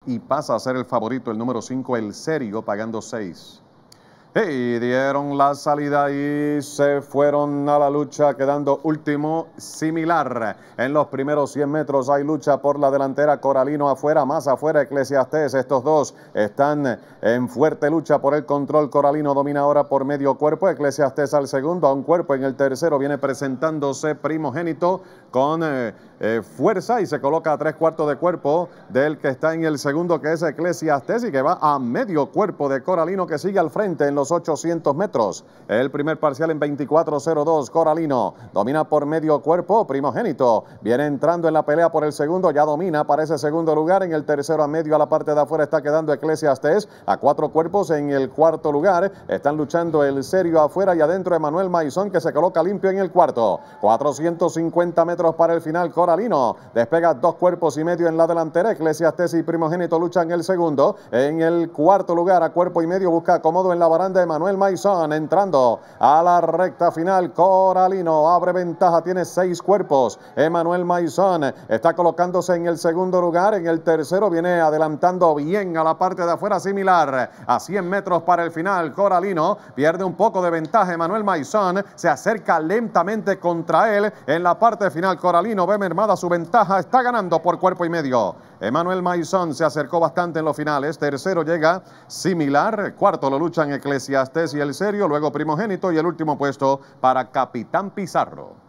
y pasa a ser el favorito, el número 5, El Serio, pagando 6. Y dieron la salida y se fueron a la lucha, quedando último Similar. En los primeros 100 metros hay lucha por la delantera. Coralino afuera, más afuera Eclesiastés. Estos dos están en fuerte lucha por el control. Coralino domina ahora por medio cuerpo. Eclesiastés al segundo, a un cuerpo. En el tercero viene presentándose Primogénito con fuerza y se coloca a 3/4 de cuerpo del que está en el segundo, que es Eclesiastés, y que va a medio cuerpo de Coralino, que sigue al frente en los 800 metros. El primer parcial en 24:02. Coralino domina por medio cuerpo. Primogénito viene entrando en la pelea por el segundo, ya domina para ese segundo lugar. En el tercero, a medio, a la parte de afuera está quedando Eclesiastés, a 4 cuerpos. En el cuarto lugar están luchando El Serio afuera, y adentro Emanuel Maizón, que se coloca limpio en el cuarto. 450 metros para el final. Coralino despega 2 cuerpos y medio en la delantera. Eclesiastés y Primogénito luchan en el segundo. En el cuarto lugar, a cuerpo y medio, busca acomodo en la baranda de Emanuel Maizón, entrando a la recta final. Coralino abre ventaja, tiene 6 cuerpos. Emanuel Maizón está colocándose en el segundo lugar. En el tercero viene adelantando bien a la parte de afuera Similar. A 100 metros para el final, Coralino pierde un poco de ventaja. Emanuel Maizón se acerca lentamente contra él. En la parte final, Coralino ve mermada su ventaja, está ganando por cuerpo y medio. Emanuel Maizón se acercó bastante en los finales. Tercero llega Similar. Cuarto lo luchan Eclesiastés y El Serio. Luego Primogénito, y el último puesto para Capitán Pizarro.